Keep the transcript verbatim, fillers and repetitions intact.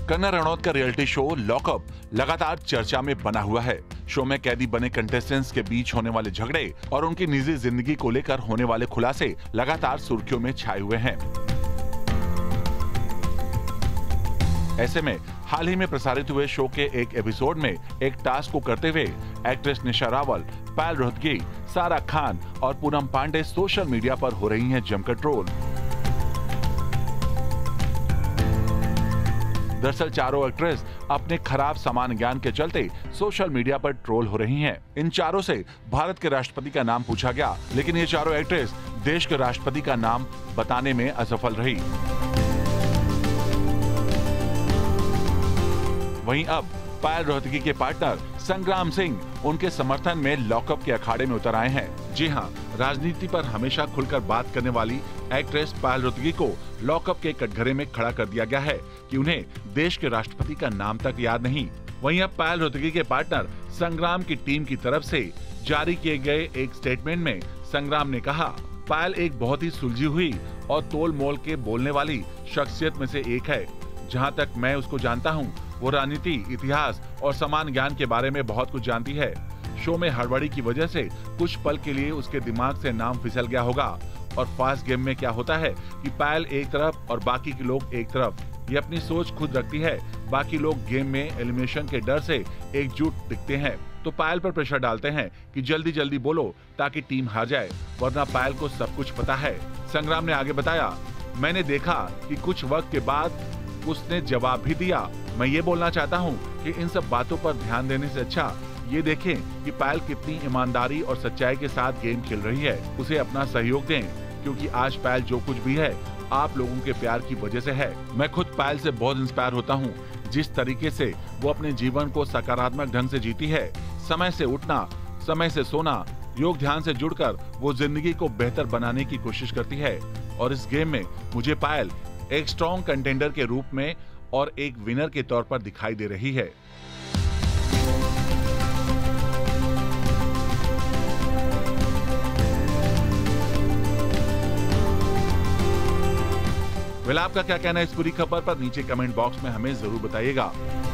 कंगना रनौत का reality show lockup लगातार चर्चा में बना हुआ है। शो में कैदी बने कंटेस्टेंट्स के बीच होने वाले झगड़े और उनकी निजी जिंदगी को लेकर होने वाले खुलासे लगातार सुर्खियों में छाए हुए हैं। ऐसे में हाल ही में प्रसारित हुए शो के एक एपिसोड में एक टास्क को करते हुए एक्ट्रेस निशा रावल, पायल रोहतगी, सारा खान और पूनम पांडे सोशल मीडिया पर हो रही हैं जमकर ट्रोल। दरअसल चारों एक्ट्रेस अपने खराब सामान्य ज्ञान के चलते सोशल मीडिया पर ट्रोल हो रही हैं। इन चारों से भारत के राष्ट्रपति का नाम पूछा गया, लेकिन ये चारों एक्ट्रेस देश के राष्ट्रपति का नाम बताने में असफल रही। वहीं अब पायल रोहतगी के पार्टनर संग्राम सिंह उनके समर्थन में लॉकअप के अखाड़े में उतर आए हैं। जी हां, राजनीति पर हमेशा खुलकर बात करने वाली एक्ट्रेस पायल रोहतगी को लॉकअप के कटघरे में खड़ा कर दिया गया है कि उन्हें देश के राष्ट्रपति का नाम तक याद नहीं। वहीं अब पायल रोहतगी के पार्टनर संग्राम की टीम की तरफ से जारी किए गए एक स्टेटमेंट में संग्राम ने कहा, पायल एक बहुत ही सुलझी हुई और तोल मोल के बोलने वाली शख्सियत में से एक है। जहाँ तक मैं उसको जानता हूँ, वो राजनीति, इतिहास और सामान्य ज्ञान के बारे में बहुत कुछ जानती है। शो में हड़बड़ी की वजह से कुछ पल के लिए उसके दिमाग से नाम फिसल गया होगा। और फास्ट गेम में क्या होता है कि पायल एक तरफ और बाकी के लोग एक तरफ। ये अपनी सोच खुद रखती है, बाकी लोग गेम में एलिमिनेशन के डर से एकजुट दिखते हैं, तो पायल पर प्रेशर डालते हैं कि जल्दी जल्दी बोलो ताकि टीम हार जाए, वरना पायल को सब कुछ पता है। संग्राम ने आगे बताया, मैंने देखा कि कुछ वक्त के बाद उसने जवाब भी दिया। मैं ये बोलना चाहता हूँ कि इन सब बातों पर ध्यान देने से अच्छा ये देखें कि पायल कितनी ईमानदारी और सच्चाई के साथ गेम खेल रही है। उसे अपना सहयोग दें, क्योंकि आज पायल जो कुछ भी है आप लोगों के प्यार की वजह से है। मैं खुद पायल से बहुत इंस्पायर होता हूँ, जिस तरीके से वो अपने जीवन को सकारात्मक ढंग से जीती है। समय से उठना, समय से सोना, योग ध्यान से जुड़कर वो जिंदगी को बेहतर बनाने की कोशिश करती है। और इस गेम में मुझे पायल एक स्ट्रॉन्ग कंटेंडर के रूप में और एक विनर के तौर पर दिखाई दे रही है। वेल, आपका क्या कहना है इस पूरी खबर पर नीचे कमेंट बॉक्स में हमें जरूर बताइएगा।